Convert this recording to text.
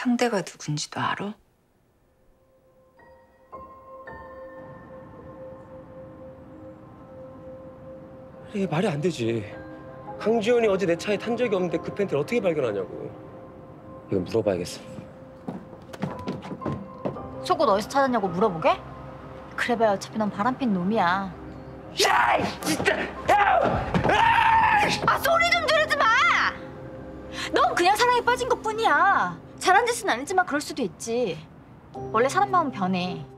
상대가 누군지도 알아? 이게 말이 안 되지. 강지원이 어제 내 차에 탄 적이 없는데 그 팬티를 어떻게 발견하냐고. 이거 물어봐야겠어. 속옷 어디서 찾았냐고 물어보게? 그래봐야 어차피 넌 바람핀 놈이야. 야, 진짜! 아, 소리 좀 지르지 마! 넌 그냥 사랑에 빠진 것뿐이야. 잘한 짓은 아니지만 그럴 수도 있지. 원래 사람 마음 변해.